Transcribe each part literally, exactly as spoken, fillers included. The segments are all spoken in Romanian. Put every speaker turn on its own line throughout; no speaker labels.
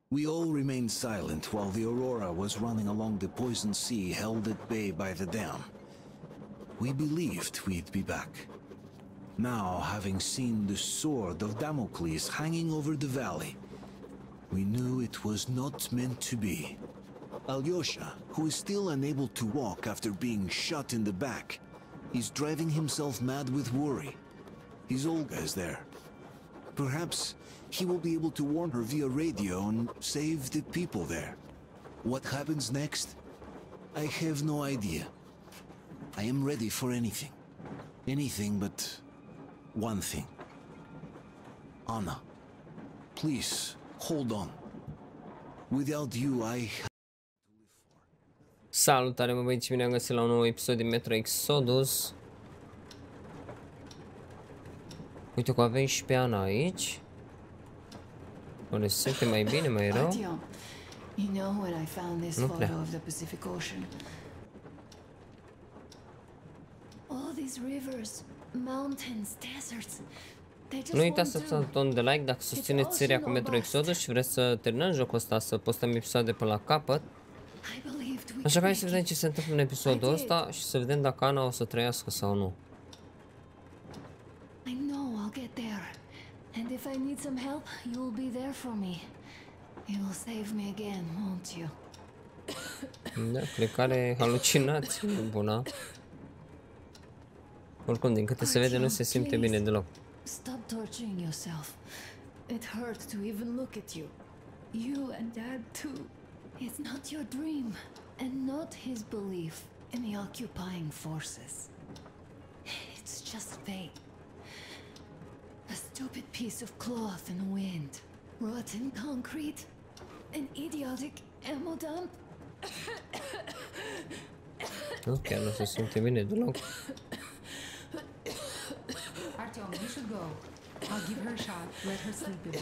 We all remained silent while the Aurora was running along the poison sea held at bay by the dam. We believed we'd be back. Now, having seen the sword of Damocles hanging over the valley, we knew it was not meant to be. Alyosha, who is still unable to walk after being shot in the back, is driving himself mad with worry. His Olga is there. Perhaps he will be able to warn her via radio and save the people there. What happens next? I have no idea. I am ready for anything. Anything but one thing. Anna, please, hold on. Without you, I...
Salutare, mă băieți, bine am găsit la un nou episod din Metro Exodus. Uite că avem și pe Ana aici. Oare se simte mai bine, mai rău?
You know when I found this
Nu
photo
prea.
of the Pacific Ocean? All these rivers, mountains, deserts. They just
Nu uitați să
won't
apăsați
do.
butonul de like dacă susțineți seria cu Metro Exodus și vreți să terminăm jocul ăsta, să postăm episoade până la capăt.
I believed we
Așa că hai
could
să
make
vedem
it.
ce se întâmplă în episodul ăsta și să vedem dacă Ana o să trăiască sau nu.
I know I'll get there. And if I need some help, you'll be there for me. You will save me again, won't you?
Da, cred că are halucinații bună. Oricum, din câte se vede, nu se simte bine deloc.
Stop torturing yourself. It hurts to even look at you. You and Dad too. It's not your dream, and not his belief in the occupying forces. It's just fate. A stupid piece of cloth in the wind. Rotten concrete. An idiotic ammo dump.
Nu, chiar nu se simte bine deloc.
Artyom, you should go. I'll give her a shot. Let her sleep a bit.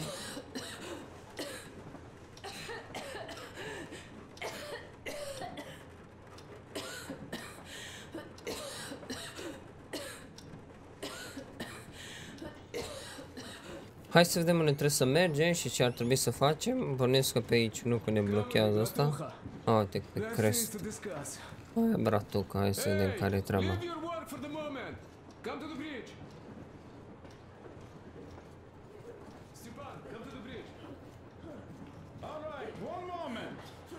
Hai să vedem unde trebuie să mergem și ce ar trebui să facem. Bănuiesc că pe aici nu, că ne blochează asta. A, uite, pe crest. Hai, bratuca, hai să vedem care e treaba.
Leave your work for the moment. Come to the bridge. Stepan, come to the bridge.
All right, one moment.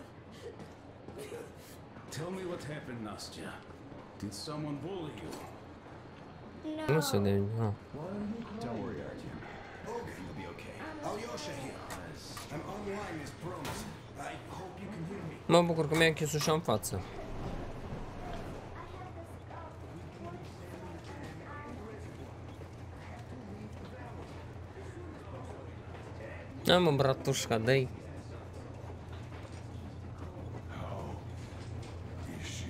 Tell me what happened, Nastya. Did someone bully you?
Nu se vede, nu.
Don't worry, Artyom.
Okay, you'll be okay. Alyosha here. I'm online as promised. I hope you can hear me.
Mă bucur că mi-a închis ușa în față. Da, mă, bratușca, dă-i.
Is she?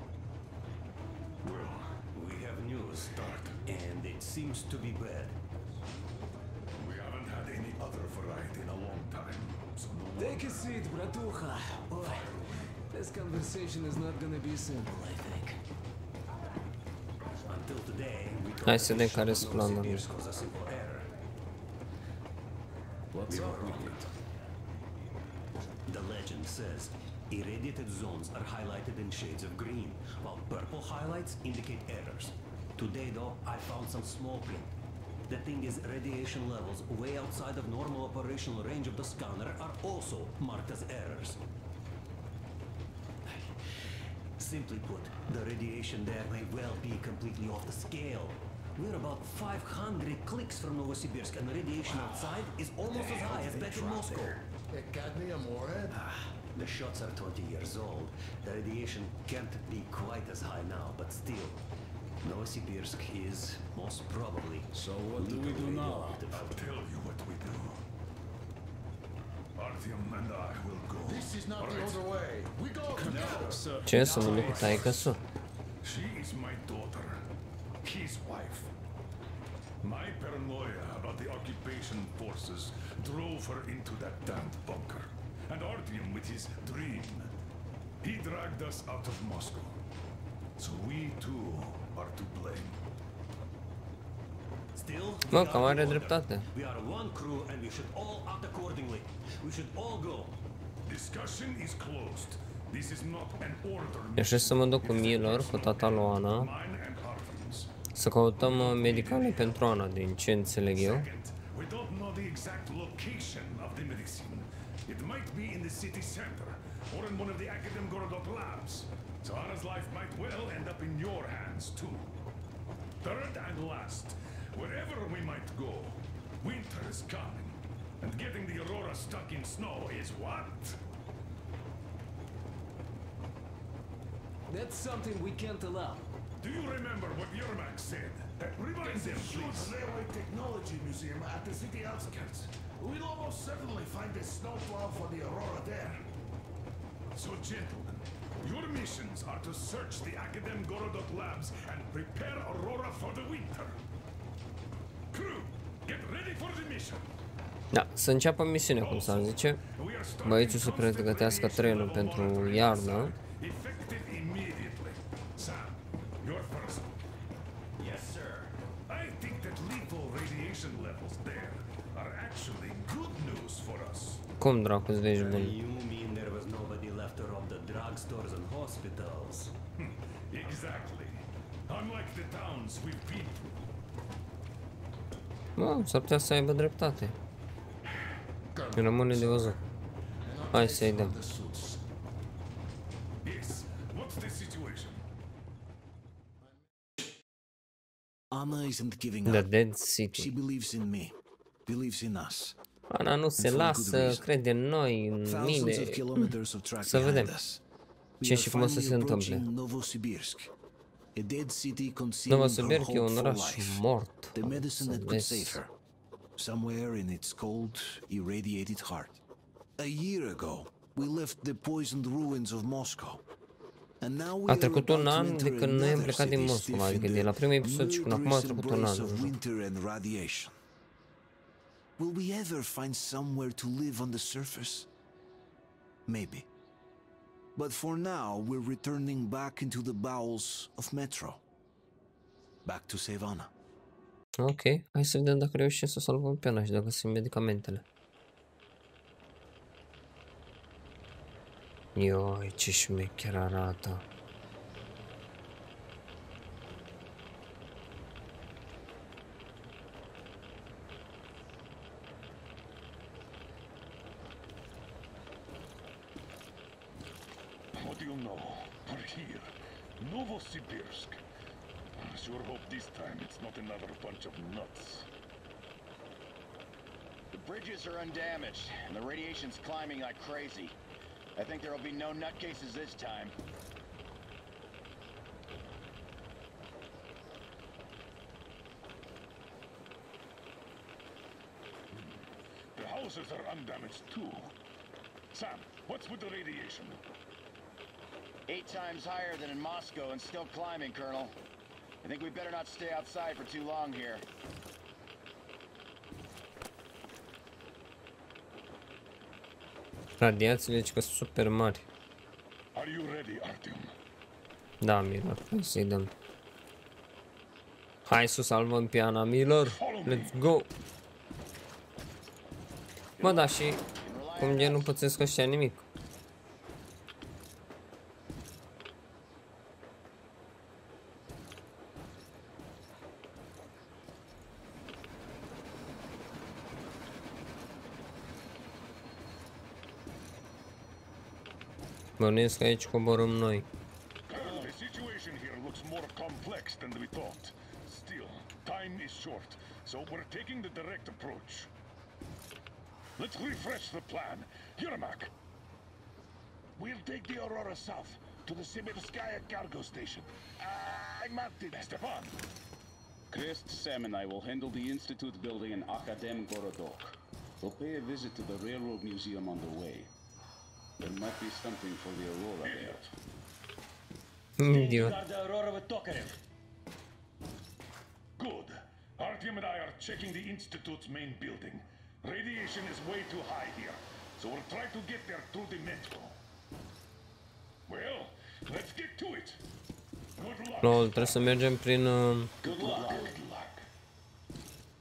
Well, we have news, Start, and it seems to be bad. We haven't had any other variety in a long time, so no
Take a seat, bratuha. Boy, this conversation is not gonna be simple, I think.
Until today, we
Hai să vedem care sunt planurile.
Novosibirsk was a simple error.
What's up with it?
The legend says irradiated zones are highlighted in shades of green, while purple highlights indicate errors. Today, though, I found some small print. The thing is, radiation levels way outside of normal operational range of the scanner are also marked as errors. Simply put, the radiation there may well be completely off the scale. We're about five hundred clicks from Novosibirsk, and the radiation outside is almost as high as back in Moscow.
It got me a morehead.
The shots are twenty years old. The radiation can't be quite as high now, but still, Novosibirsk is most probably.
So what do we do now?
I'll
tell you what we do. Artyom and I will go. This is not the other way. We go together. Sir.
Ce să mă cu taică-su?
She is my daughter, his wife. My paranoia about the occupation forces drove her into that damned bunker. And Artyom with his dream. He dragged us out of Moscow. So we too are to blame.
Still,
Mă,
we
cam
are
are
order.
dreptate.
We are one crew and we should all act accordingly. We should all go.
Discussion is closed. This is not an order.
Așa să mă duc cu Miller, cu tata lui Ana,
Mine and Arthur's.
să căutăm uh, medicale pentru Ana, din ce înțeleg eu.
Second, we don't know the exact location of the medicine. It might be in the city center or in one of the Academ Gorodok labs. So Anna's life might well end up in your hands too. Third and last, wherever we might go, winter is coming. And getting the Aurora stuck in snow is what?
That's something we can't allow.
Do you remember what Yermak said? Remind them, please.
Railway Technology Museum at the city outskirts. We'll almost certainly find a snowplow for the Aurora there.
So, gentlemen, your missions are to search the Academ Gorodok labs and prepare Aurora for the winter. Crew, get ready for the mission.
Da, să înceapă misiunea, cum s-ar zice. Băieții să pregătească trenul pentru iarnă.
Effective immediately. Sam, you're first.
Yes, sir.
I think that lethal radiation levels there are actually good news for us.
Cum dracu-ți vezi bun?
You mean there was nobody left to rob the drugstores and hospitals?
Exactly. Unlike the towns we've been through.
Mă, s-ar putea să aibă dreptate. Rămâne de văzut. Hai să-i dăm.
Yes. What's the situation?
Anna isn't giving
The
up.
Dead
She
City.
believes in me, believes in us.
Ana nu se lasă, crede în noi, în
Thousands
mine.
of kilometers of track
Să
behind
vedem
us.
ce
We are
și cum o să
finally
se întâmple.
approaching Novosibirsk, a dead city concealing her
Novosibirsk e
hope
un
for
oraș
life.
mort.
The medicine
Să
that could
vezi.
save her, somewhere in its cold, irradiated heart. A year ago, we left the poisoned ruins of Moscow. And now we
A
are
trecut un
about to
an
enter
de când noi am
another
plecat din
city
Moscova,
stiff
adică
in
de la
the
primul episod și până acum a
murderous
trecut un an.
embrace of winter and radiation. Will we ever find somewhere to live on the surface? Maybe. But for now, we're returning back into the bowels of Metro. Back to save Anna.
Ok, hai să vedem dacă reușim să salvăm pe Ana și dacă sunt medicamentele. Ioi, ce șmecher arată.
What do you know? We're here. Novosibirsk. I sure hope this time it's not another bunch of nuts.
The bridges are undamaged, and the radiation's climbing like crazy. I think there'll be no nutcases this time.
The houses are undamaged too. Sam, what's with the radiation?
Eight times higher than in Moscow and still climbing, Colonel. I think we better not stay outside for too long here.
Radiațiile zice că sunt super mari.
Are you ready, Artyom?
Da, Miller, hai să-i dăm. Hai să salvăm pe Ana, Miller. Let's go. Mă, da, și cum gen nu pățesc ăștia nimic. Bănuiesc că aici coborâm noi.
Colonel, the situation here looks more complex than we thought. Still, time is short, so we're taking the direct approach. Let's refresh the plan. Yermak! We'll take the Aurora south to the Sibirskaya cargo station. Uh, I marked it, Stepan.
Crest, Sam, and I will handle the Institute building in Akadem Gorodok. We'll pay a visit to the Railroad Museum on the way. There might be something for the Aurora there.
Idiot.
Good. Artyom and I are checking the Institute's main building. Radiation is way too high here, so we'll try to get there through the metro. Well, let's get to it. Good luck.
Lol, trebuie să mergem prin... Uh...
Good luck. Good luck.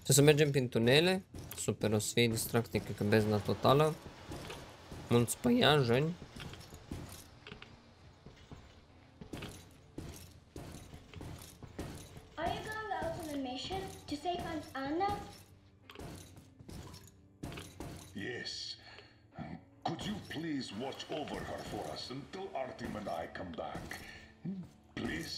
Trebuie să mergem prin tunele. Super, o să fie distracție, cred că bezna totală. Mulți păianjeni.
Are you going out on a mission to save Aunt Anna?
Yes. Could you please watch over her for us until Artyom and I come back? Please?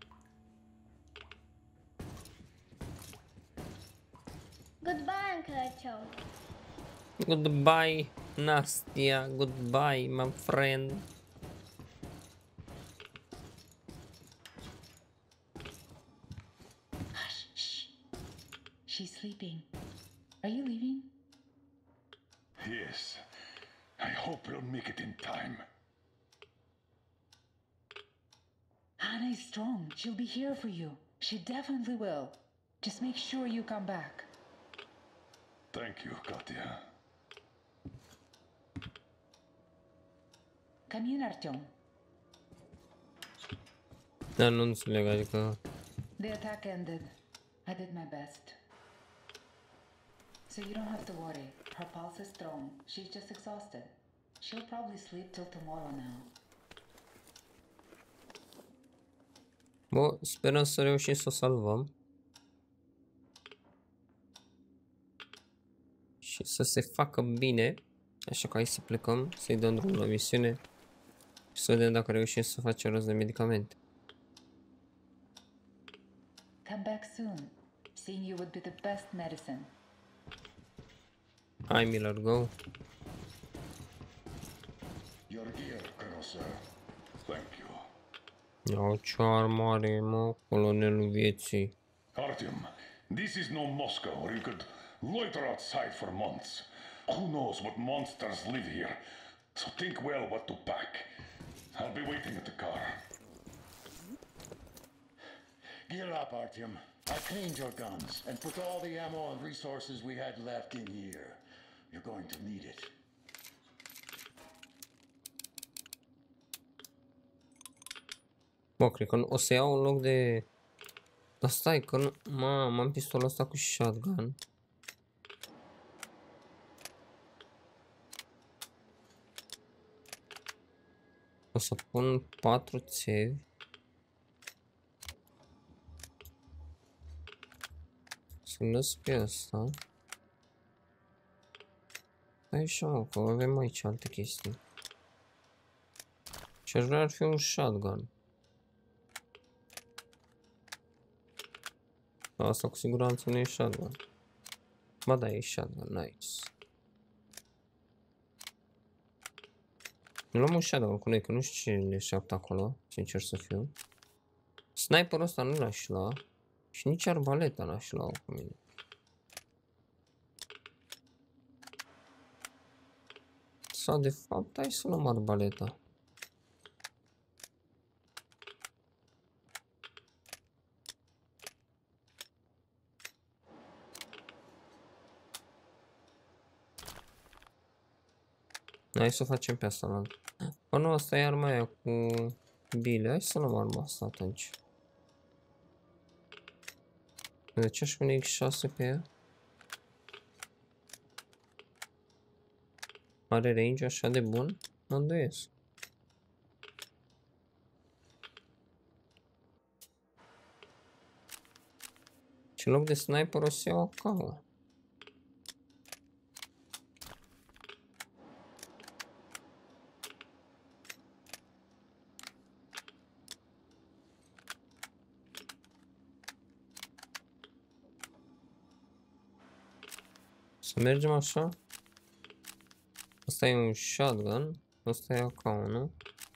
Goodbye, Uncle Artyom.
Goodbye, Nastia. Goodbye, my friend.
Hush, shh. She's sleeping. Are you leaving?
Yes. I hope we'll make it in time.
Anna is strong. She'll be here for you. She definitely will. Just make sure you come back.
Thank you, Katya.
Come in, Artyom.
Da, nu înțeleg, adică...
The attack ended. I did my best. So you don't have to worry. Her pulse is strong. She's just exhausted. She'll probably sleep till tomorrow now.
Bă, sperăm să reușim să o salvăm. Și să se facă bine. Așa că hai să plecăm, să-i dăm drumul la misiune. Și să vedem dacă reușim să facem rost de medicamente.
Come back soon. Seeing you would be the best medicine.
Hai, Miller, go.
Your gear, Colonel Sir. Thank you.
Ia ce armare, mă, colonelul vieții.
Artyom, this is no Moscow where you could loiter outside for months. Who knows what monsters live here? So think well what to pack. I'll be waiting at the car.
Gear up, Artyom. I cleaned your guns and put all the ammo and resources we had left in here. You're going to need it.
Bă, cred că o să iau în loc de... Dar stai că nu... Mamă, am pistolul ăsta cu shotgun. O să pun patru țevi. Să lăs pe asta. Stai așa, mă, că avem aici alte chestii. Și aș vrea ar fi un shotgun. Asta cu siguranță nu e shotgun. Ba da, e shotgun, nice. Nu luăm un shotgun cu noi, că nu știu ce ne așteaptă acolo, sincer să fiu. Sniperul ăsta nu l-aș lua. Și nici arbaleta n-aș lua cu mine. Sau de fapt, hai să luăm arbaleta. Hai să o facem pe asta la... Bă, nu, asta e arma aia cu bile. Hai să luăm arma asta atunci. De ce aș pune X șase pe ea? Are range așa de bun? Mă îndoiesc. Și în loc de sniper o să iau o cauă. Să mergem așa. Asta e un shotgun. Asta e A K, nu?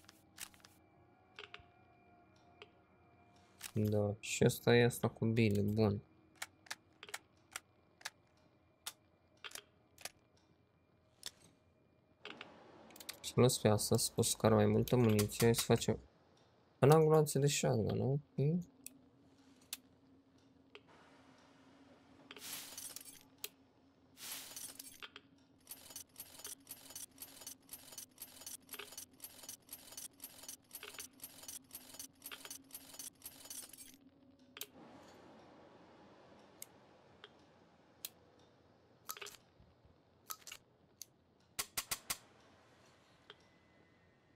Da, și asta e asta cu bile, bun. Să lăs pe asta, să pot scara mai multă muniție. Hai să facem... N-am gloanțe de shotgun, ok?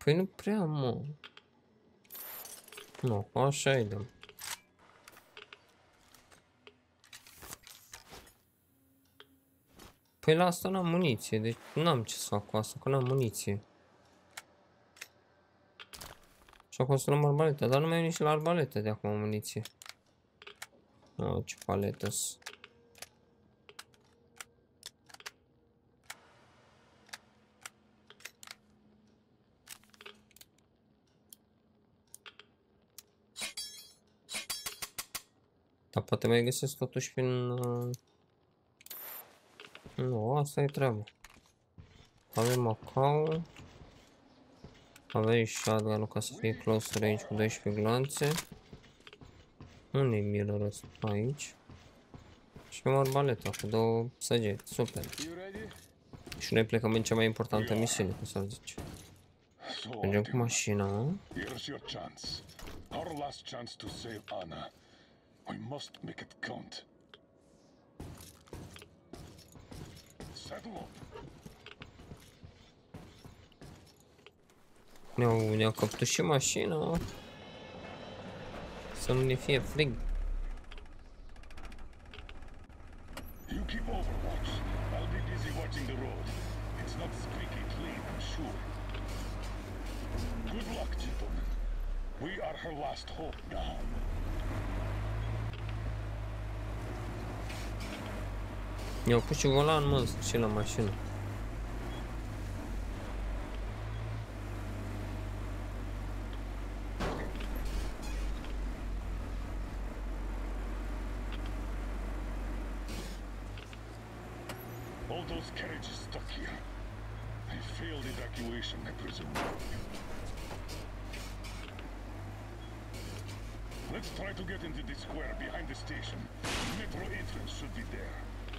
Păi nu prea, mă. Nu, așa-i dăm. Păi la asta n-am muniție, deci n-am ce să fac cu asta, că n-am muniție. Și acum să luăm arbaleta, dar nu mai am nici la arbaleta de acum muniție. Oh, ce paletă-s. Dar poate mai găsesc totuși prin... Uh... Nu, asta e treaba. Avem Macau. Avem shotgun-ul ca să fie close range cu doisprezece glanțe. Unde-i mirror ăsta? Aici. Și am arbaleta cu două săgeți. Super. Și noi plecăm în cea mai importantă misiune, cum să-l zice. Mergem cu mașina.
Here's your chance. Our last chance to save Anna. We must make it count. Settle up.
Ne-au ne-au căptut și mașina. Să nu ne fie frig.
You keep overwatch. I'll be busy watching the road. It's not squeaky clean, I'm sure. Good luck, gentlemen. We are her last hope now.
Ne-au pus și volan, mă, și la mașină.
All those carriages stuck here. A failed evacuation, I presume. Let's try to get into the square behind the station. The metro entrance should be there.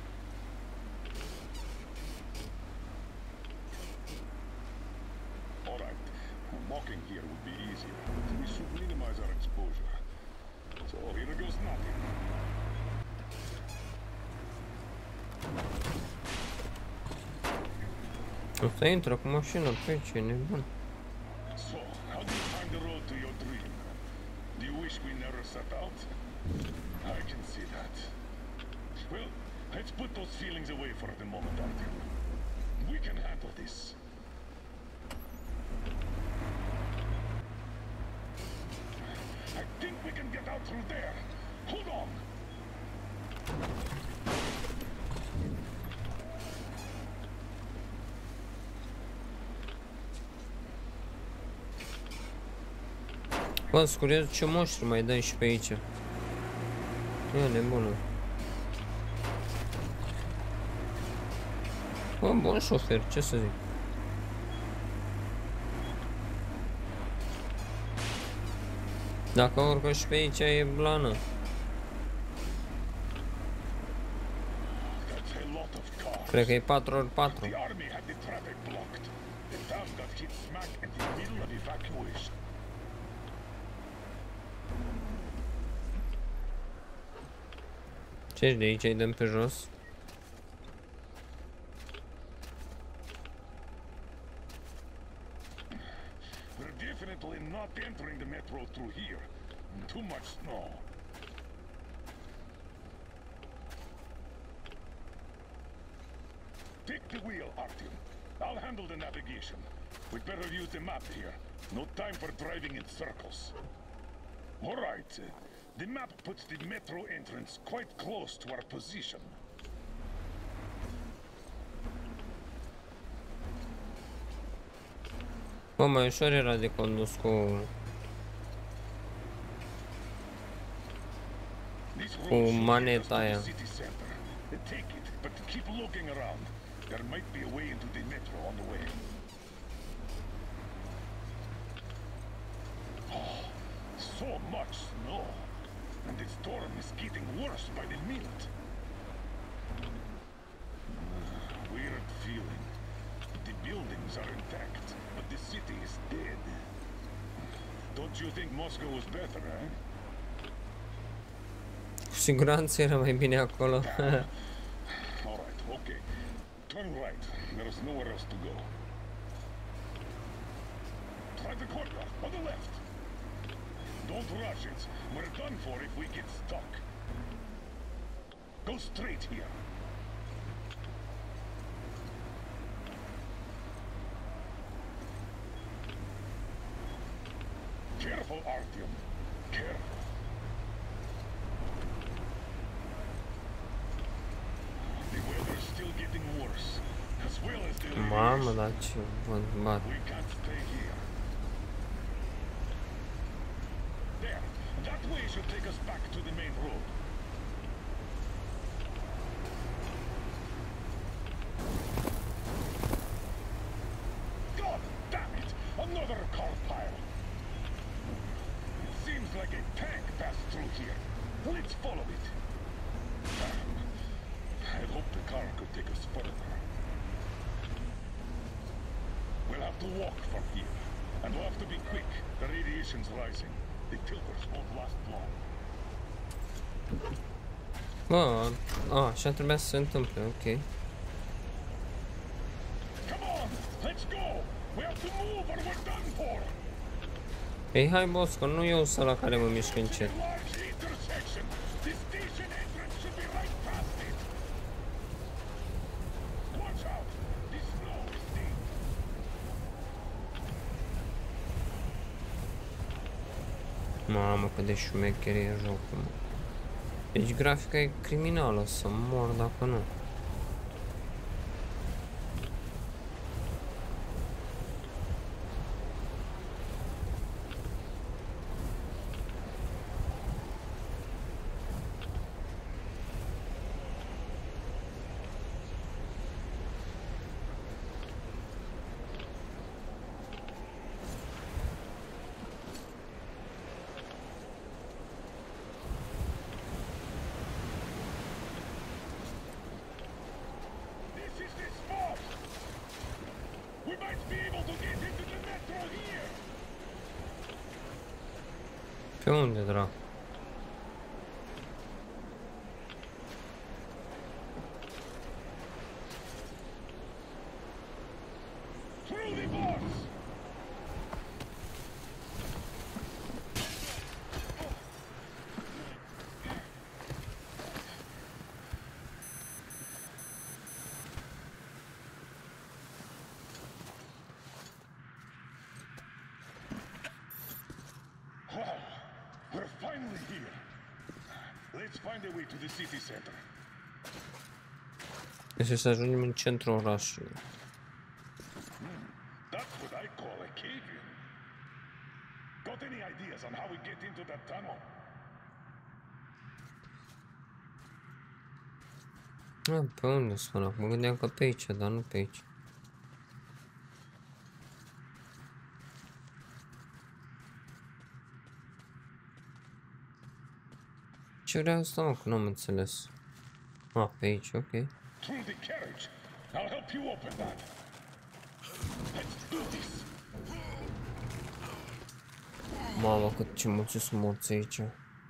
Alright, walking here would be easier, but we should minimize our exposure. So here goes nothing.
Asta intră cu mașina pe aici, e nebun.
So, how do you find the road to your dream? Do you wish we never set out? I can see that. Well, let's put those feelings away for the moment, Artyom. We can handle this. I think we can get out through there. Hold on.
Bă, sunt curios ce monștri mai dăm și pe aici. E nebună. Bă, bun șofer, ce să zic. Dacă urcă și pe aici e blană. Cred că e patru ori patru. Ce-și de aici îi dăm pe jos?
We're definitely not entering the metro through here. Too much snow. Take the wheel, Artyom. I'll handle the navigation. We'd better use the map here. No time for driving in circles. All right. The map puts the metro entrance quite close to our position.
Bă, mai ușor era de condus cu... cu maneta aia.
Take it, but keep looking around. There might be a way into the metro on the way. Oh, so much snow. And the storm is getting worse by the minute. Weird feeling. The buildings are intact, but the city is dead. Don't you think Moscow was better, eh?
Cu siguranță era mai bine acolo.
Alright, okay. Turn right. There's nowhere else to go. Find the courtyard on the left. Don't rush it. We're done for if we get stuck. Go straight here. Careful, Artyom. Careful. The weather's still getting worse, as well as the
Mamă, dar ce vânt bat.
We can't stay here. There. That way should take us back to the main road. God damn it! Another car pile. It seems like a tank passed through here. Let's follow it. I hope the car could take us further. We'll have to walk from here. And we'll have to be quick. The radiation's rising. The tilters won't last long.
Bă, a, așa trebuia să se întâmple, ok.
Come on, let's go. We have to move or we're done for.
Ei, hai, boss, că nu eu sunt la care mă mișc încet.
Large intersection. The station entrance should be right past it. Watch out. The snow is deep.
Mamă, cât de șmecher e jocul, mă. Deci grafica e criminală, să mor dacă nu. Pe unde, dracu? Trebuie să ajungem în centrul orașului.
That's what I call a cave-in. Got any ideas on how we get into that tunnel?
Ah, pe unde sunt? Mă gândeam că pe aici, dar nu pe aici. Ce vrea asta, mă, că n-am înțeles. Ah, pe aici, ok.
Through the carriage. I'll help you open that. Let's do this.
Mamă, cât ce mulți sunt morți aici.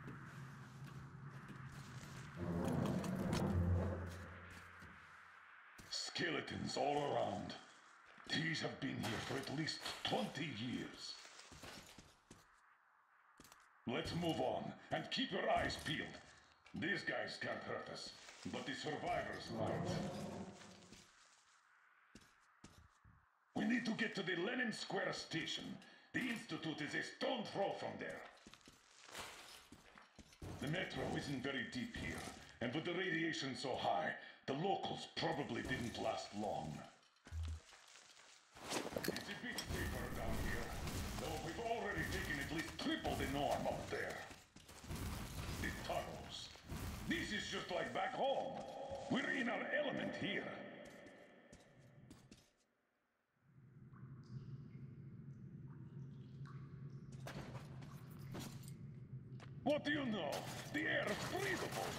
Skeletons all around. These have been here for at least twenty years. Let's move on and keep your eyes peeled. These guys can't hurt us, but the survivors might. We need to get to the Lenin Square station. The Institute is a stone throw from there. The metro isn't very deep here, and with the radiation so high, the locals probably didn't last long. It's a bit safer down here, though we've already taken at least triple the norm up there. The tunnels. This is just like back home. We're in our element here. What do you know? The air is breathable.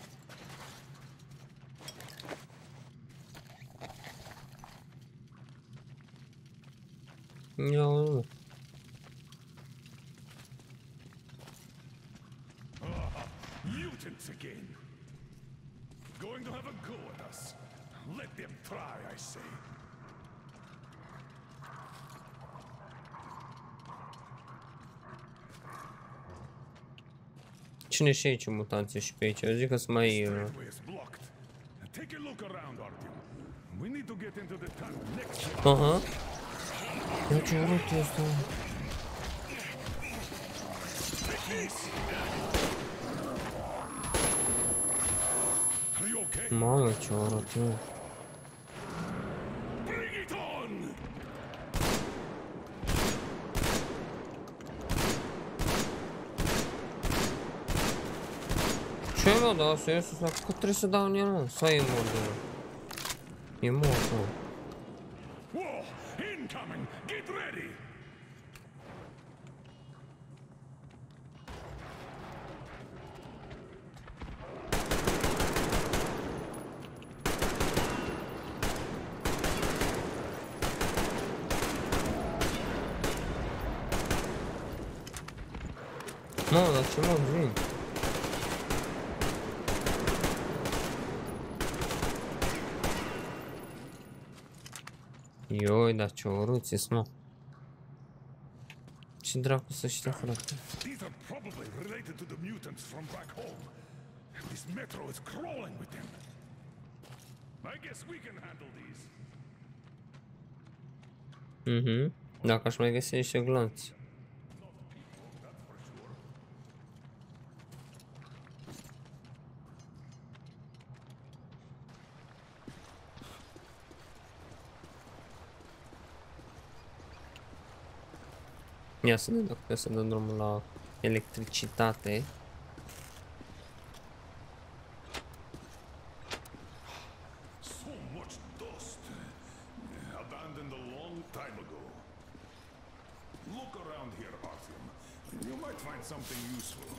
No.
Ah, mutants again. Going to have a go at us. Let them try, I say.
Cine și aici mutație și pe aici? Eu zic că sunt mai... Uh... Aha. Ia ce urât este. Mamă, ce urât e. Ce mă, da, să ies ăsta, că trebuie să dau în el, mă, sau e mort, mă. E mort, mă. Mă, dar ce mă vin? Ioi, dar ce urâți-s, mă. Ce dracu să știa, frate?
These are probably related to the mutants from back home. This metro is crawling with them. I guess we can handle these.
Mhm. Dacă aș mai găsi niște glanți. Ia să vedem dacă să dăm drumul la electricitate.
So much dust. Abandoned a long time ago. Look around here, Artyom. You might find something useful.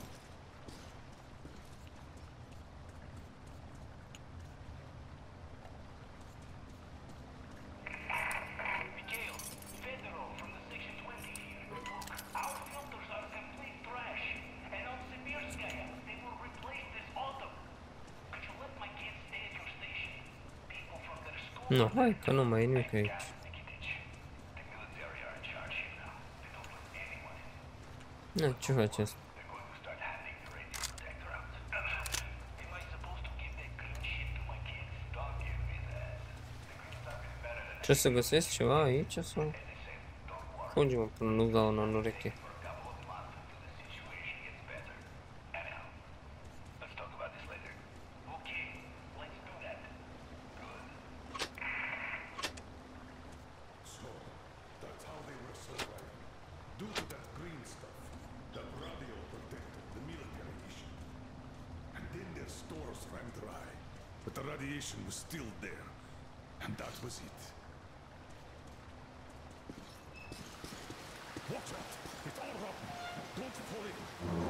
Nu, hai că nu mai e nimic aici. Nu, ce faci asta? Trebuie să găsesc ceva aici sau? Fugi-mă până nu dau una în ureche.
Was still there, and that was it. Watch out! It's all rotten. Don't fall in.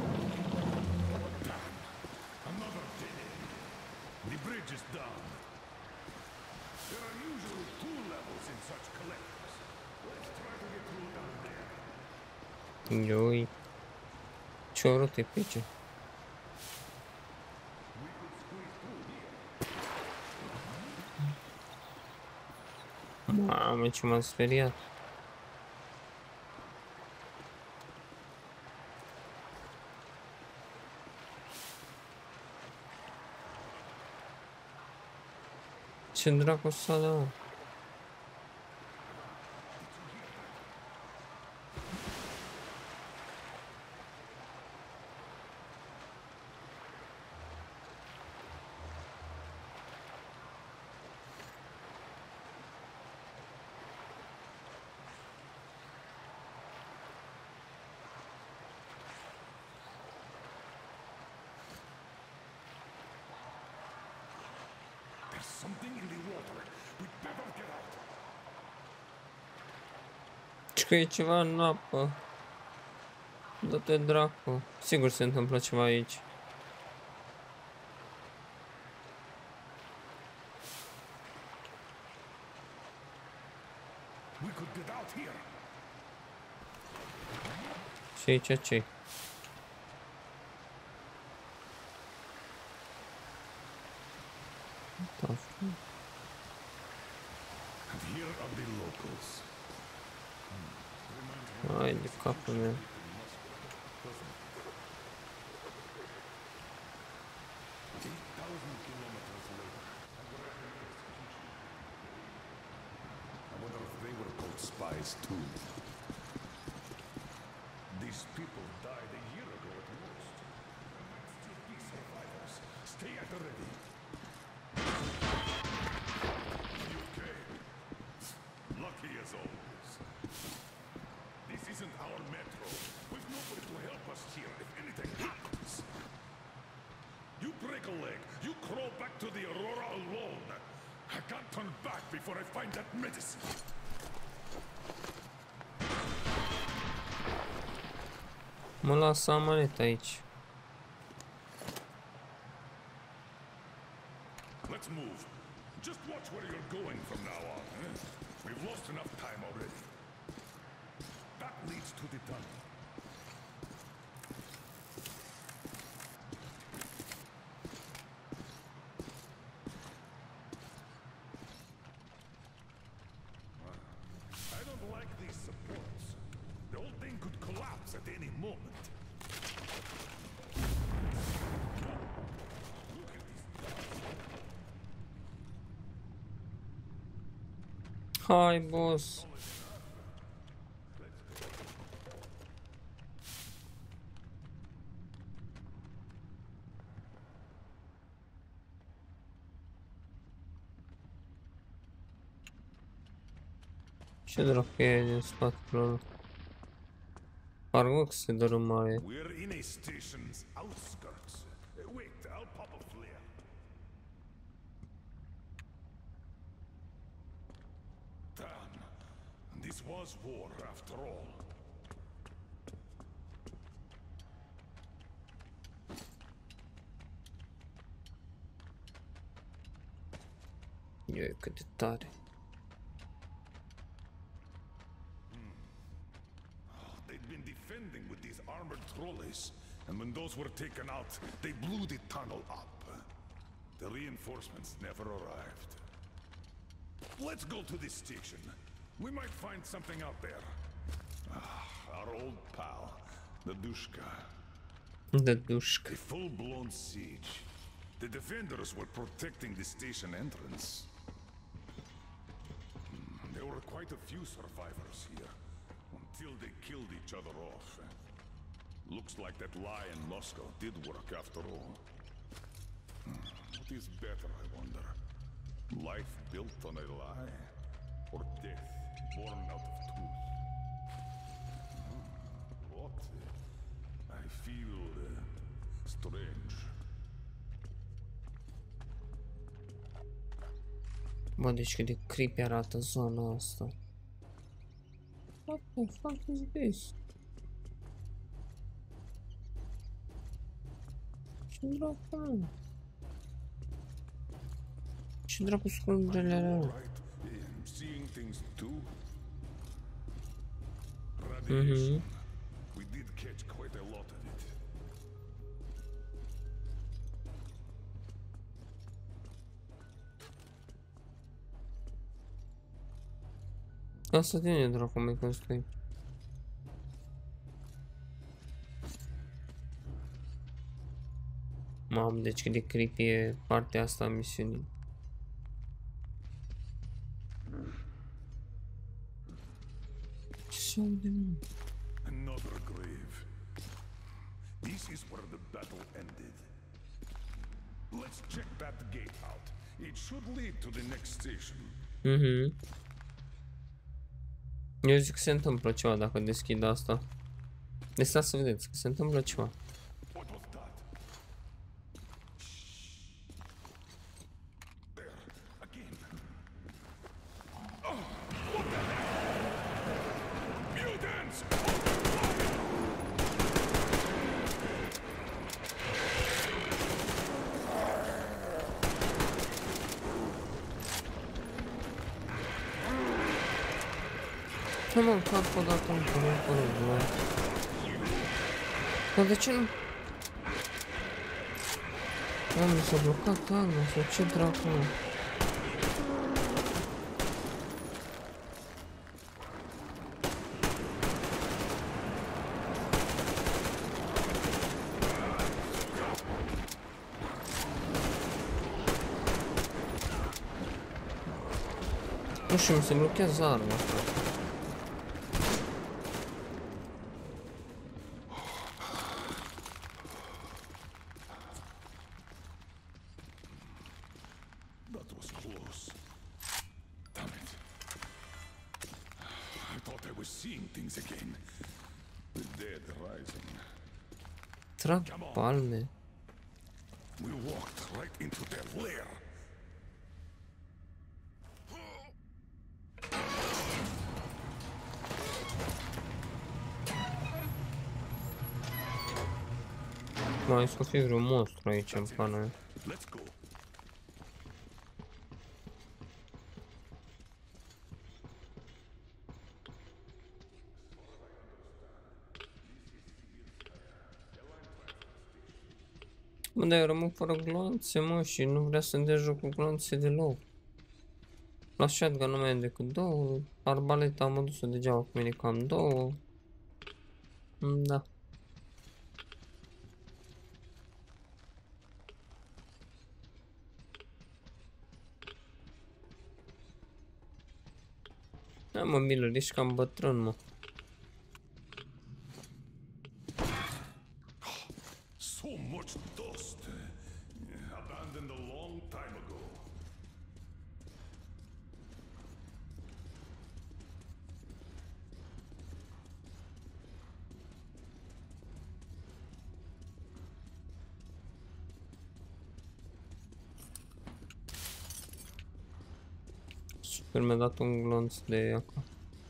Damn! Another dead end. The bridge is down. There are usually two levels in such collectors. Let's try to get through down there.
Ioi. Ce urât e pe aici. Mamă, ce m-am speriat. Ce dracu s-a dat?
Something in the water. We better get out.
Ce că e ceva în apă. Dă-te dracu. Sigur se întâmplă ceva aici.
We could get out here.
Și aici ce?
And here are the locals.
Ai de capul meu.
lies too. These people died a year ago at most. There might still be survivors. Stay at the ready. You came. Lucky as always. This isn't our metro. We've nobody to help us here if anything happens. You break a leg, you crawl back to the Aurora alone. I can't turn back before I find that medicine.
Mă las amanet aici.
Let's move. Just watch where you're going from now on. Eh? We've lost enough time already. That leads to the tunnel. I don't like these supports. The whole thing could collapse at any moment. Look at these guys.
Hai, boss. Ce dracu e din spatele ăla? Parcă că se dărâmare.
We're in a station's outskirts. Wait, I'll pop a flare. Damn. This was war after all.
E cât de tare.
They'd been defending with these armored trolleys, and when those were taken out, they blew the tunnel up. The reinforcements never arrived. Let's go to this station. We might find something out there. Ah, our old pal, the Dushka.
The Dushka.
A full-blown siege. The defenders were protecting the station entrance. Hmm, there were quite a few survivors here. Until they killed each other off. Looks like that lie in Moscow did work after all. What is better, I wonder? Life built on a lie? Or death born out of truth? What? I feel uh, strange.
Bă, deci cât de creepy arată zona asta. What the fuck is this? Ce dracu, mă? Ce dracu scundele alea? Mhm.
We did catch quite a lot of it.
Asta din e dracu mai construit. Mamă, deci cât de creepy e partea asta a misiunii. Ce de mă?
Another grave. This is where the battle ended. Let's check that gate out. It should lead to the next station.
Mhm. Eu zic că se întâmplă ceva dacă deschid asta. Deci stați să vedeți că se întâmplă ceva. Nu mă încap o dată în părul, dar de ce nu? Doamne, s-a blocat arma sau ce dracu? Nu știu, mi se blochează arma asta.
seeing things again. The dead rising.
Trag palme.
We walked right into their lair.
Mai să fie vreun monstru aici în pana mea.
Let's go.
Mă, dar eu rămân fără gloanțe, mă, și nu vrea să-mi dea joc cu gloanțe deloc. La shotgun nu mai am decât două, arbaleta am adus-o degeaba cu mine, că am două. Da. Da, mă, Miller, ești cam bătrân, mă.
So much dust. Abandoned a long time ago.
Super, mi-a dat un glonț de acolo.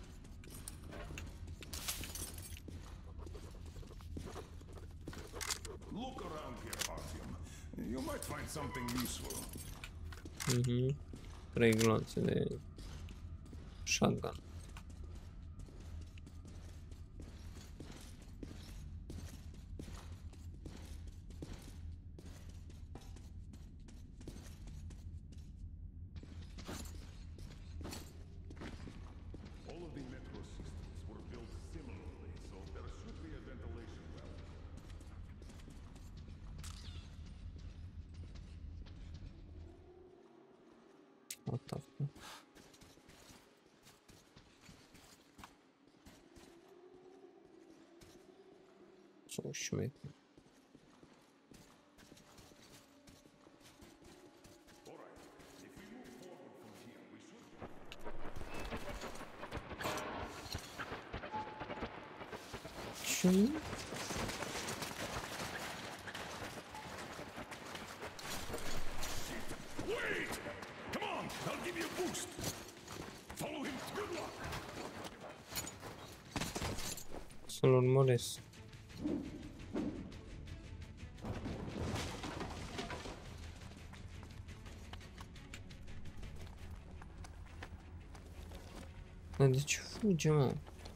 Look around here, Artyom. You might find something useful.
Mhm. Trei glonțe de shotgun.
All of the metro systems were built similarly, so there should be a ventilation valve.
What the fuck? So șmecher. Ce?
Wait! Come on, I'll give you a boost. Follow him. Good luck.
Să-l urmăresc. Dar de ce fuge, mă?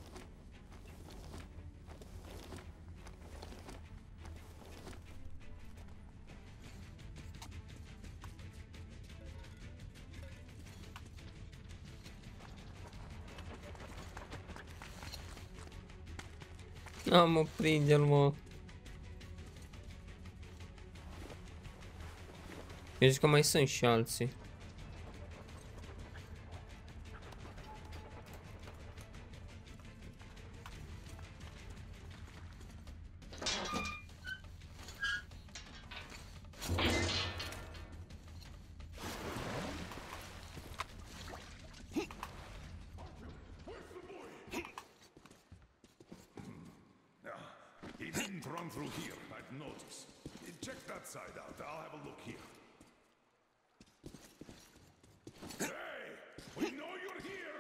Da, mă, prinde-l, mă. Eu zic că mai sunt și alții.
He didn't run through here, I've noticed. Check that side out. I'll have a look here. Hey! We know you're here!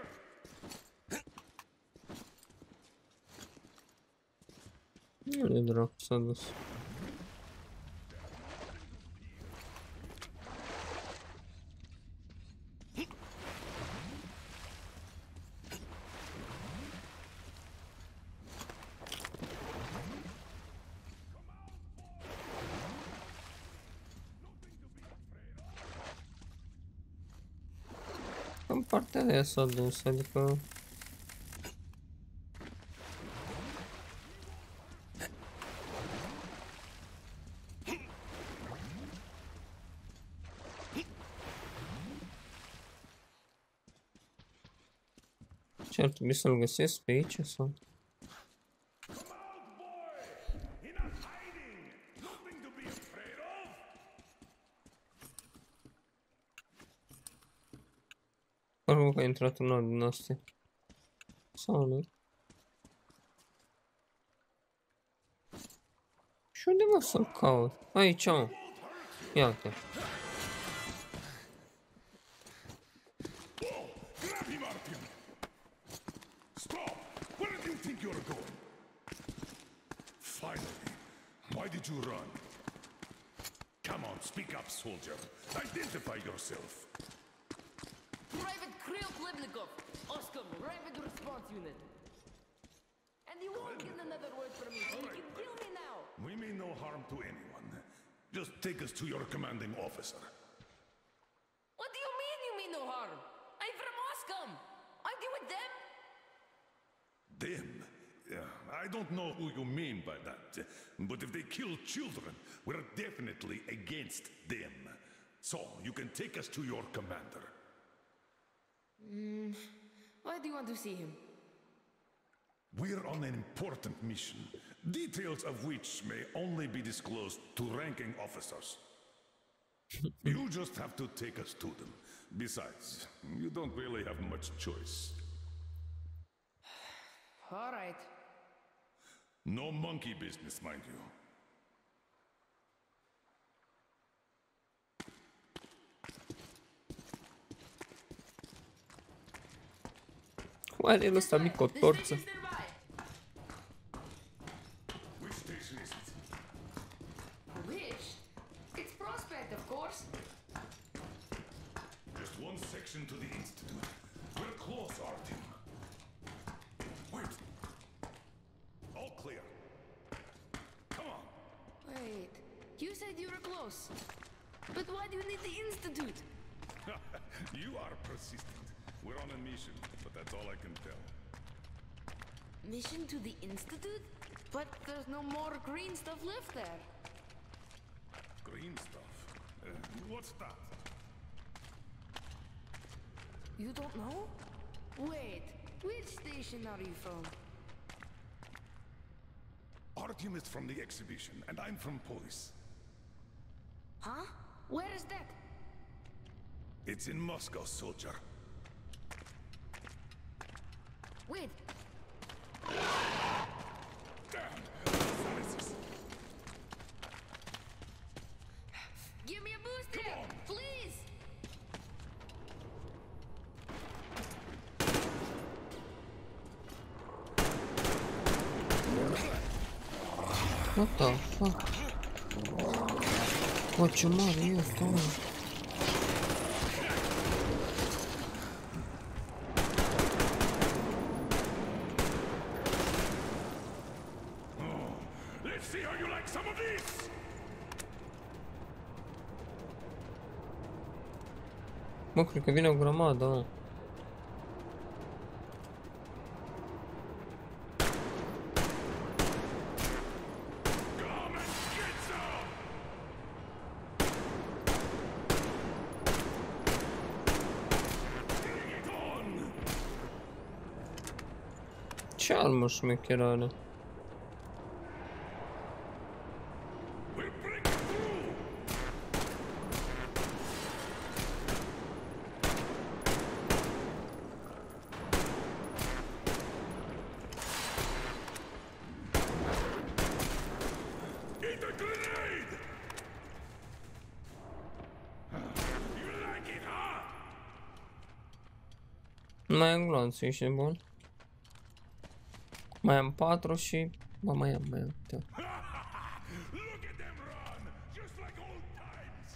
Unde dracu s-a dus? În partea aia s-a dus, adică... Ce ar trebui să-l găsesc pe aici sau? Părul că a intrat în una din astea. Sau nu? Și unde mă să-l caut? Aici, mă. Ia-te.
Grab him, Artyom! Stop! Where do you think you're going? Finally, why did you run? Come on, speak up, soldier. Identify yourself.
Private Kirill Klebnikov, Oscom, Rapid Response Unit. And you won't get another word from me, so you can kill me now.
We mean no harm to anyone. Just take us to your commanding officer.
What do you mean you mean no harm? I'm from Oscom. Aren't you with them?
Them? Yeah, I don't know who you mean by that. But if they kill children, we're definitely against them. So, you can take us to your commander.
Mm, why do you want to see him?
We're on an important mission, details of which may only be disclosed to ranking officers. You just have to take us to them. Besides, you don't really have much choice.
All right.
No monkey business, mind you.
Cum are el ăsta mic o torță?
Which station is it?
Which? It's Prospect, of course.
Just one section to the Institute. We're close, Artyom. Wait. All clear. Come on.
Wait, you said you were close. But why do you need the Institute?
You are persistent. We're on a mission, but that's all I can tell.
Mission to the Institute? But there's no more green stuff left there.
Green stuff? Uh, what's that?
You don't know? Wait, which station are you from?
Artyom is from the exhibition, and I'm from police.
Huh? Where is that?
It's in Moscow, soldier.
Wait.
Damn! What is this?
Give me a booster! Please!
What the fuck? Bă, ce mare e ăsta, mă?
Let's see how you like some of this!
Mă, cred că vine o grămadă, mă. Ce armă șmecheră are? Mai am glonț, ești bun? Mai am patru și... Bă, mai am, mai am, uite.
Look at them run, just like old times.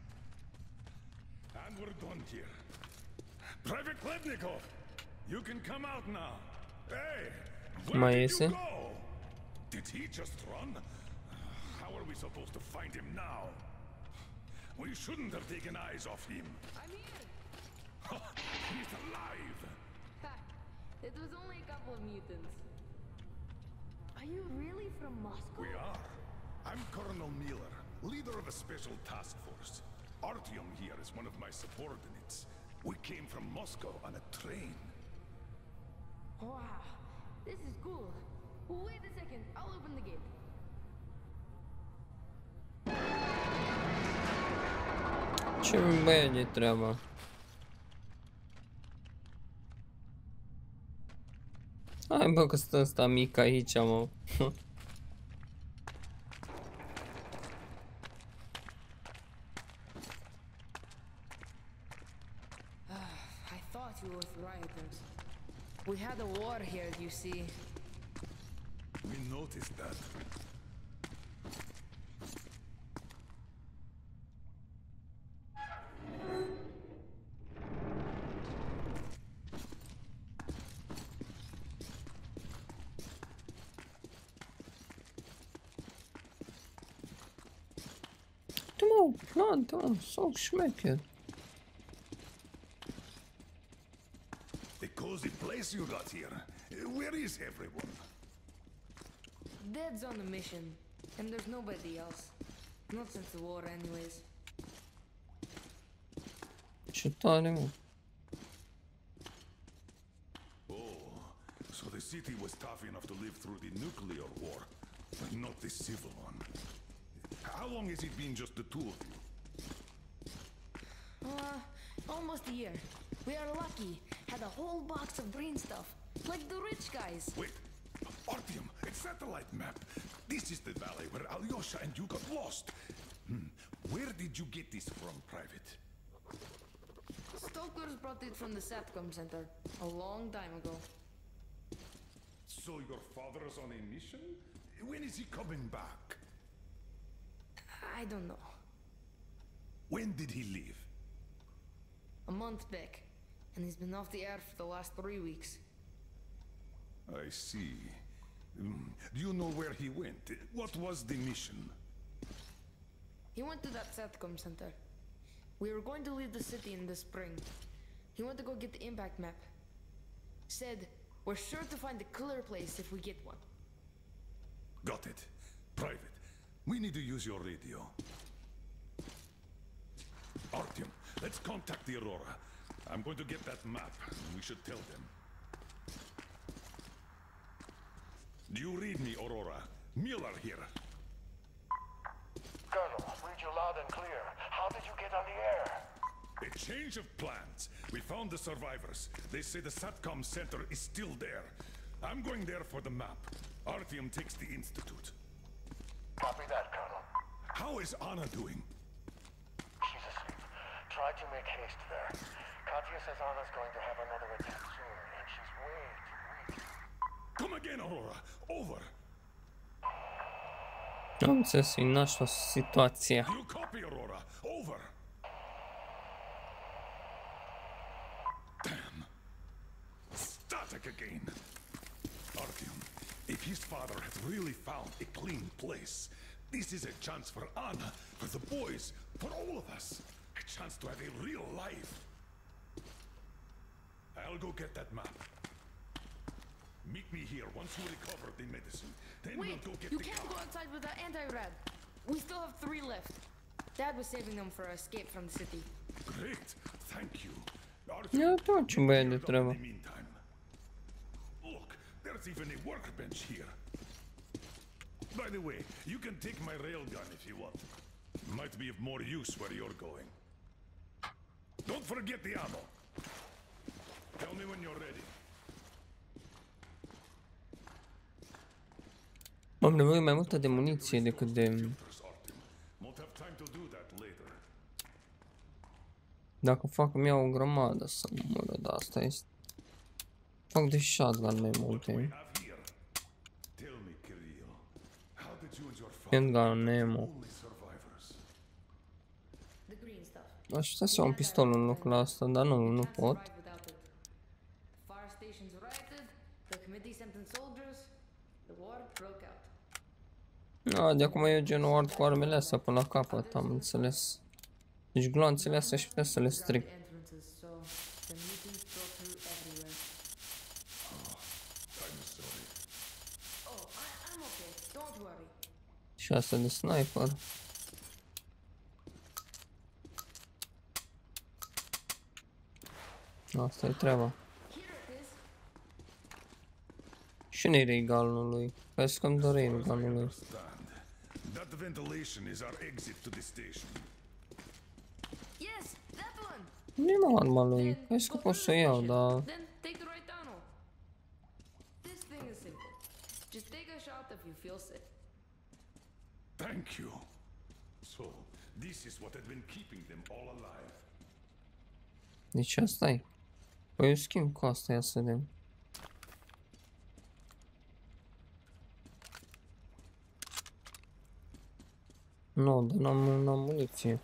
And we're done here. Private Klebnikov, you can come out now. Hey, where
Mai
did
iese?
you go? Did he just run? How are we supposed to find him now? We shouldn't have taken eyes off him.
I'm here!
He's alive!
Ha! It was only a couple of mutants. Are you really from Moscow?
We are. I'm Colonel Miller, leader of a special task force. Artyom here is one of my subordinates. We came from Moscow on a train.
Wow, this is cool. Wait a second, I'll open the gate.
Ce băie de treaba? Hai bă că stă ăsta mic aici, mă.
red-haired, you see.
We noticed that.
Tamam, lan tamam, sok şmeker.
A cozy place you got here. Where is everyone?
Dad's on a mission, and there's nobody else. Not since the war, anyways.
Şu tane mi?
Oh, so the city was tough enough to live through the nuclear war, but not the civil one. How long has it been just the two of you?
Uh, almost a year. We are lucky. Had a whole box of green stuff, like the rich guys.
Wait, Artyom, a satellite map. This is the valley where Alyosha and you got lost. Hmm. Where did you get this from, Private?
Stokers brought it from the SATCOM center a long time ago.
So your father's on a mission? When is he coming back?
I don't know.
When did he leave?
A month back, and he's been off the air for the last three weeks.
I see. Mm. Do you know where he went? What was the mission?
He went to that SATCOM center. We were going to leave the city in the spring. He went to go get the impact map. Said, we're sure to find a clear place if we get one.
Got it. Private, we need to use your radio. Artyom, let's contact the Aurora. I'm going to get that map. We should tell them. Do you read me, Aurora? Miller here.
Colonel, read you loud and clear. How did you get on the air?
A change of plans. We found the survivors. They say the SATCOM center is still there. I'm going there for the map. Artyom takes the Institute.
Copy that, Colonel.
How is Anna doing?
She's asleep. Try to make haste there. Katya says Anna's going to have another attack soon, and she's way too weak.
Come again, Aurora. Over.
Am înțeles, e nașpa situația.
You copy, Aurora. Over. Damn. Static again. Artyom, if his father had really found a clean place, this is a chance for Anna, for the boys, for all of us. A chance to have a real life. I'll go get that map. Meet me here once you recover the medicine. Then
Wait,
we'll go get
you
the
can't
car.
go outside with that anti-rad. We still have three left. Dad was saving them for our escape from the city.
Great, thank you.
Ja, to ce băie de treabă.
Meantime, look, there's even a workbench here. By the way, you can take my railgun if you want. Might be of more use where you're going. Don't forget the ammo. Tell me when you're ready.
Am nevoie mai multă de muniție decât de...
Won't have time to do that later.
Dacă fac, îmi iau o grămadă să mără, dar asta este... Fac de shotgun mai multe.
Tell me, Kirill, how did you and your
Handgun, ammo.
only survivors?
The green stuff.
Aș putea să iau un pistol în locul ăsta, dar nu, nu pot.
Fire stations rioted, the committee sent in soldiers, the war broke out.
Da, de acum eu gen ward cu armele astea până la capăt, am înțeles. Deci gloanțele astea și putea să le stric. Și asta de sniper. Asta e treaba. Și nu-i regalul lui. Hai să cam dă regalul lui.
That ventilation is our exit to the station.
Yes, that one.
Nu e mă arma lui. Hai să că pot să o iau, dar...
Then take the right tunnel. This thing is simple. Just take a shot if you feel sick.
Thank you. So, this is what had been keeping them all alive.
Deci asta e. Păi eu schimb cu asta, ia să vedem. Nu, dar n-am, n-am muniție.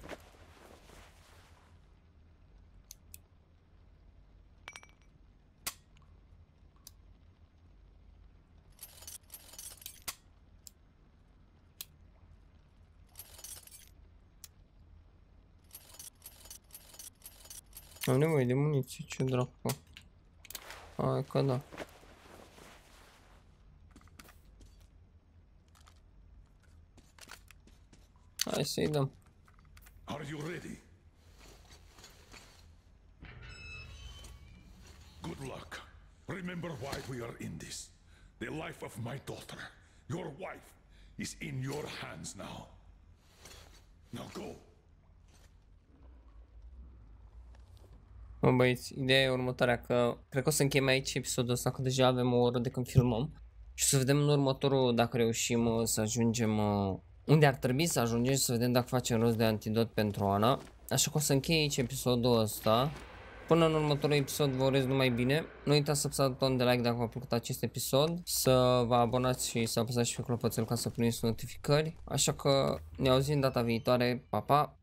Am nevoie de muniție, ce dracu. Hai că da. Hai să-i dăm.
Are you ready? Good luck. Remember why we are in this. The life of my daughter, your wife, is in your hands now. Now go.
Mă băieți, ideea e următoarea, că cred că o să încheiem aici episodul ăsta, că deja avem o oră de când filmăm. Și să vedem în următorul dacă reușim uh, să ajungem uh, unde ar trebui să ajungem și să vedem dacă facem rost de antidot pentru Ana. Așa că o să închei aici episodul ăsta. Până în următorul episod vă urez numai bine. Nu uitați să apăsați butonul de like dacă v-a plăcut acest episod. Să vă abonați și să apăsați și pe clopoțel ca să primiți notificări. Așa că ne auzim data viitoare. Pa, pa!